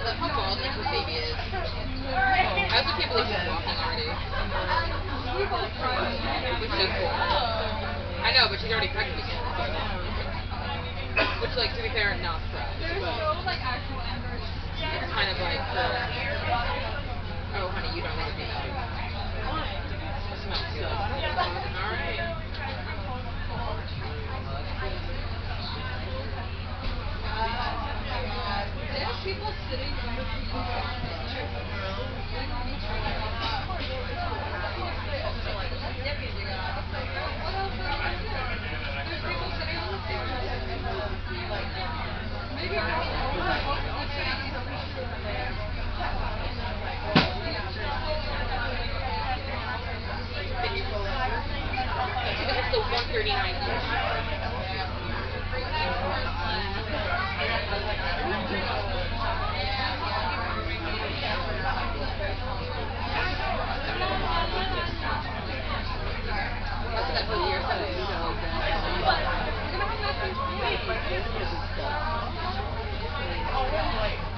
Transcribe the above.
love how bald like her baby is. I also can't believe she's walking already. Which is cool. I know, but she's already pregnant again. Which, like, to be fair, not surprised. It's kind of like oh, honey, you don't want to be. Smells good. Alright. There's people sitting under people. It's the 139 That's that whole year so.